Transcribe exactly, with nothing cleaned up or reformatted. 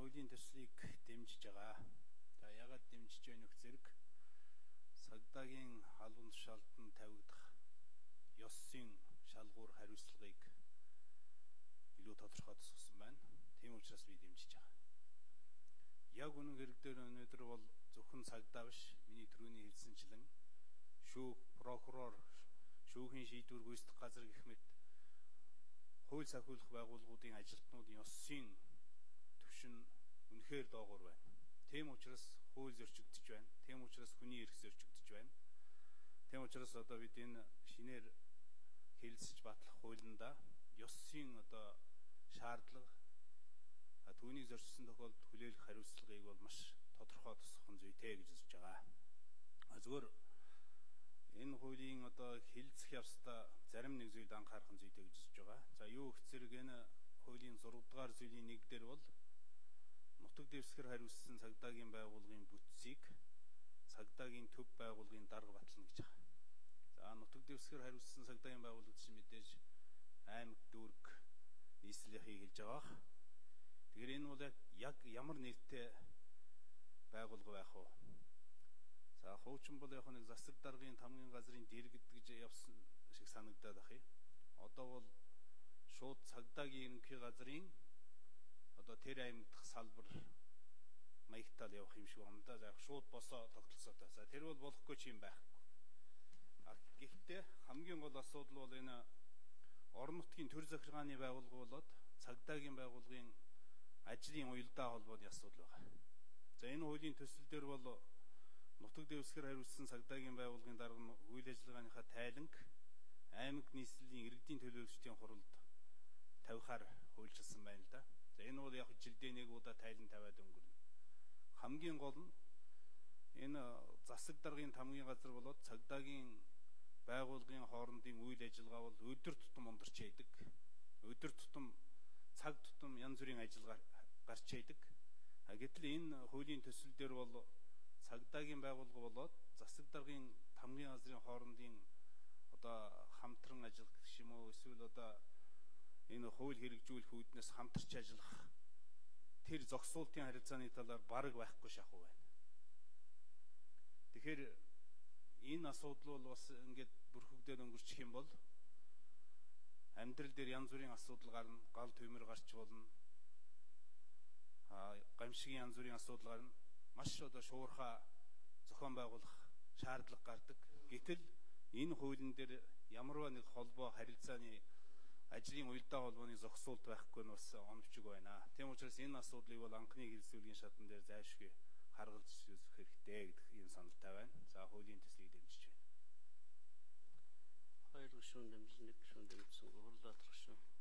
хуулийн төслийг дэмжиж байгаа. За ягаад дэмжиж байна вэ зэрэг цагдаагийн албан тушаалтанд тавигдах ёсын шалгуур хариуцлагыг илүү тодорхой тусгасан байна. Тийм учраас би дэмжиж байгаа. Яг үнэн хэрэг дээр өнөөдөр бол зөвхөн цагдаа биш, миний түрүүний хэлсэнчлэн шүүх, прокурор, шүүхийн шийдвэр гүйцэтгэх газар гэх мэт хууль сахиулах байгууллагуудын ажилтнуудын ёсын түвшин үнэхээр доогуур байна. Тийм учраас хууль зөрчигдөж байна. Тийм учраас хүний эрх зөрчигдөж байна. Тийм учраас одоо бид энэ шинээр хэлэлцэж батлах хуулиндаа ёсын одоо шаардлага түүнийг зөрчсөн тохиолдолд хүлээлгэх хариуцлагыг бол маш тодорхой тусгах зүйтэй гэж үзэж байгаа. Зүгээр энэ хуулийн одоо хэлэлцэх явцдаа зарим нэг зүйлд анхаарах зүйтэй гэж үзэж байгаа. За юу гэх зэрэг энэ хуулийн зураг дугаар зүйлийн нэг дээр бол нутаг дэвсгэр хариуцсан цагдаагийн байгууллагын бүтцийг цагдаагийн төв байгууллагын дарга батлна гэж байгаа. За нутаг дэвсгэр хариуцсан цагдаагийн байгууллагт чинь мэдээж аймаг, дүүрэг, нийслэлийг хэлж байгаа. Тэгэхээр энэ бол яг ямар нэртэй байгуулга байх вэ? За хуучин бол яг нэг засаг даргын тамгын газрын дэргэд гэж явсан шиг санагдаад ах юм. Одоо бол шууд цагдаагийн ерөнхий газрын одоо тэр аймаг дахь салбар маягтаал явах юм шиг байна да. За шууд босоо тогтолцоотой. За тэр бол болохгүй ч юм байхгүй. А гэхдээ хамгийн гол асуудал бол энэ орон нутгийн төр захиргааны байгууллага болоод цагдаагийн байгууллагын ажлын уялдаа холбооны асуудал байгаа. За энэ хуулийн төсөл дээр бол нутаг дэвсгэр хариуцсан цагдаагийн байгууллагын дарга үйл ажиллагааныхаа тайланг аймаг нийслэлийн иргэдийн төлөөлөгчдийн хуралд тавихаар хуульчилсан байна л да. За энэ бол яг жилдээ нэг удаа тайлан тавиад өнгөрнө. Хамгийн гол нь энэ засаг даргын тамгын газар болоод цагдаагийн байгууллагын хоорондын үйл ажиллагаа бол өдөр тутам ундарч яадаг. Өдөр тутам цаг тутам янз бүрийн ажиллагаа гарч яадаг. А гэтэл энэ хуулийн төсөл дээр бол цагдаагийн байгууллага болоод засаг даргын тамгын газрын хоорондын одоо хамтран ажиллах гэх юм уу эсвэл одоо энэ хууль хэрэгжүүлэх үүднээс хамтарч ажиллах тэр зогсуултын харилцааны талаар бараг байхгүй шахуу байна. Тэгэхээр энэ асуудал бол бас ингээд бүрхэгдээд өнгөрчих юм бол амьдрал дээр янз бүрийн асуудал гарна, гал төмөр гарч болно. А гамшигын янз бүрийн асуудал гарна. Маш одоо шуурхаа зохион байгуулах шаардлага гардаг. Гэтэл энэ хуулийн дээр ямарваа нэг холбоо харилцааны ажлын уялдаа холбооны зохисуулт байхгүй нь бас оновчиг байна. Тийм учраас энэ асуудлыг бол анхны хэлэлцүүлгийн шатан дээр зайлшгүй харгалж үзэх хэрэгтэй гэдэг ийм саналтай байна. За хуулийн төслийг дэмжиж байна. Хоёр гишүүн дэмжлэг гишүүн дэмжсэн гурлаатрах шүү.